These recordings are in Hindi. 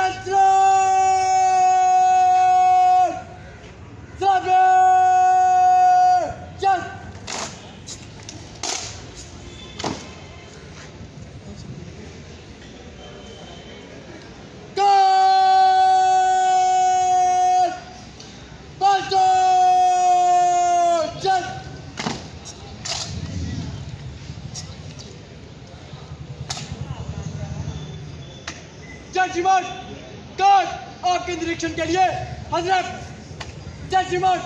जय श्रीमान कार आपके निरीक्षण के लिए हजरत। जय श्रीमान।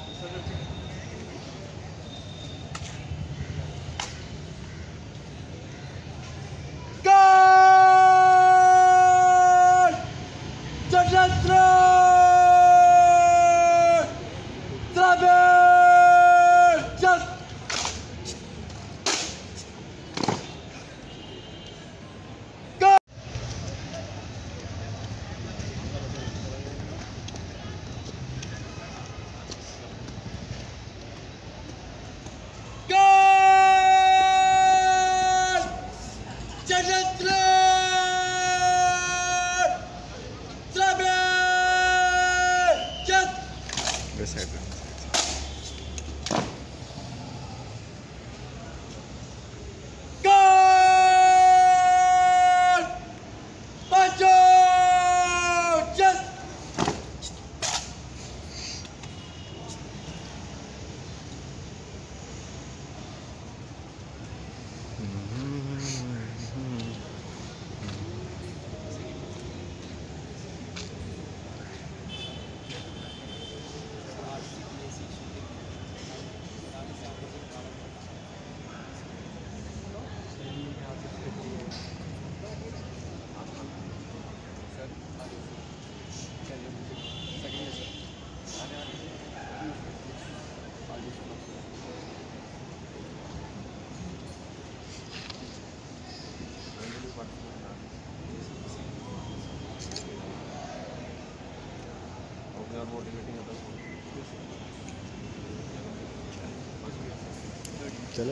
चले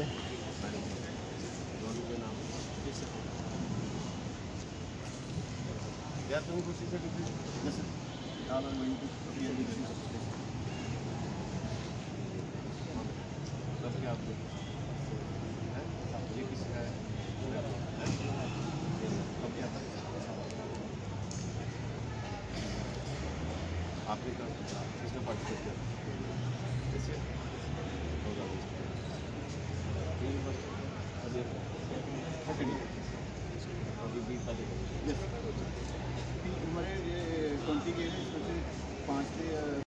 यार तुम कुछ से जैसे डालो मैं ये भी बस क्या आप ये किसका है अब क्या आपने किसने पार्टिसिपेट किया कैसे होगा अभी 30 अभी 20 वाले